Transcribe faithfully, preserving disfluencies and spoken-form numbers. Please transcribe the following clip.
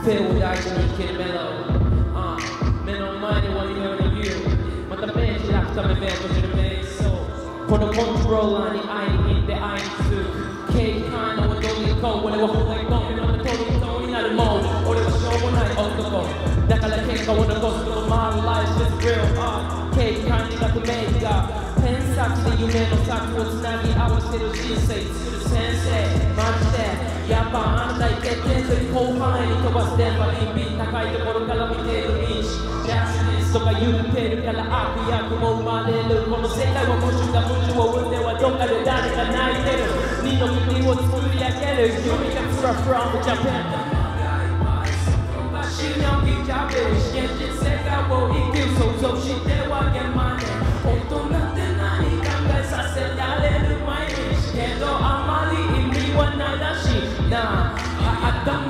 手を大事に生きるメロあ目の前に割り寄る理由また目開くため目閉じる瞑想このコントローラーに会いに行って会いにする警官の踊り子俺は放り込みまたトリートになるもん俺はしょうもない男だから喧嘩を残すこと My life is real 警官に書くメイがペン先で夢の先をつなぎ合わせる人生作る先生マジでやっぱあんたいけてんず広範囲に飛ばす電波リンビン高いところから見てるリーチジャスティスとか言ってるから悪役も生まれるこの世界は矛盾が矛盾を生んではどっかで誰か泣いてる二の国を作り上げる夢がフラフラムジャパン死のギターベース現実世界を生きる想像しては現場で大人って何考えさせられる毎日けどあまり意味はないらしいなあ頭